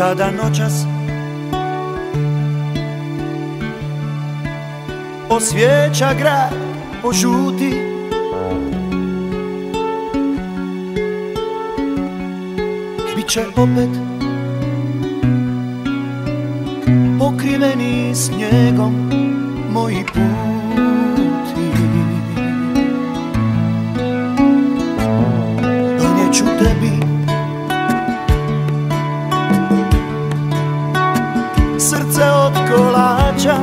Kada noćas osvjeća grad požuti, biće opet pokriveni snijegom moji puti. Donijeću tebi srce od kolača,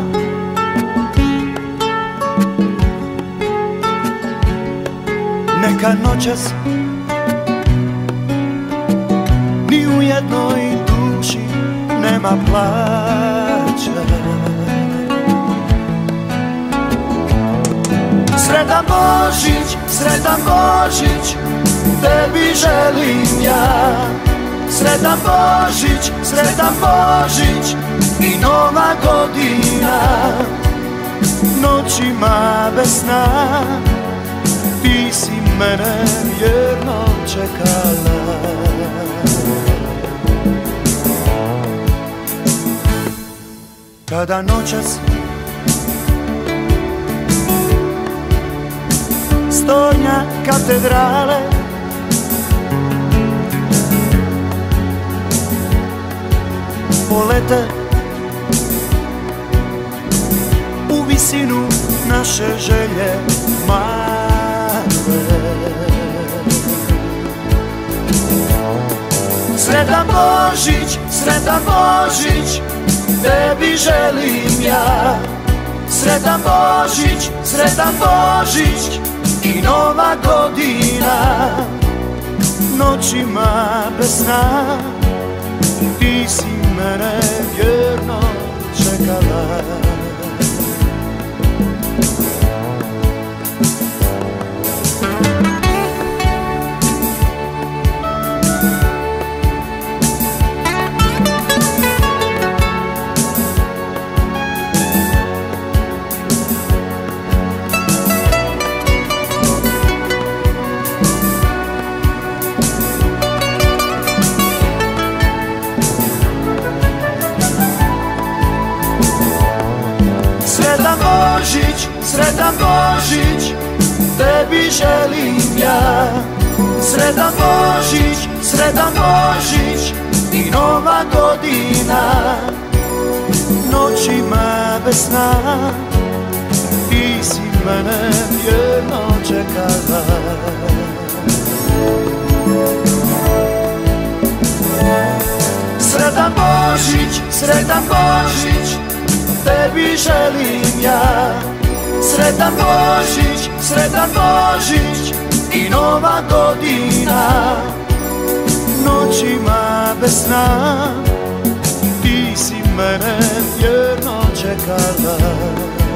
neka noćas ni u jednoj duši nema plaća. Sretan Božić, sretan Božić, tebi želim ja. Sretan Božić, sretan Božić i nova godina. Noćima bez sna ti si mene vjerno čekala. Kada noćas stornja katedrale polete u visinu naše želje male. Sretan Božić, sretan Božić, tebi želim ja. Sretan Božić, sretan Božić i nova godina. Noćima bez sna ti si mene vjerno čekala. Sretan Božić, sretan Božić, tebi želim ja. Sretan Božić, sretan Božić i nova godina. Noćima bez sna ti si mene vjerno čekala. Sretan Božić, sretan Božić, tebi želim ja. Sretan Božić, sretan Božić i nova godina. Noćima bez sna ti si mene vjerno čekala.